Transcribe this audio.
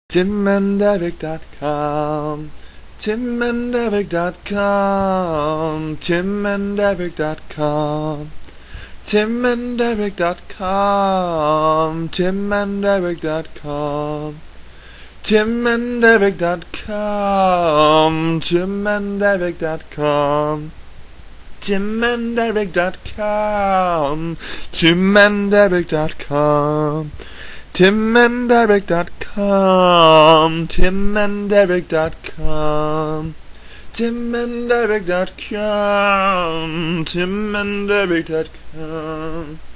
TimandDerek.com, TimandDerek.com, TimandDerek.com, TimandDerek.com, TimandDerek.com, TimandDerek.com, TimandDerek.com, TimandDerek.com, TimandDerek.com, TimandDerek.com, TimandDerek.com, TimandDerek.com, TimandDerek.com.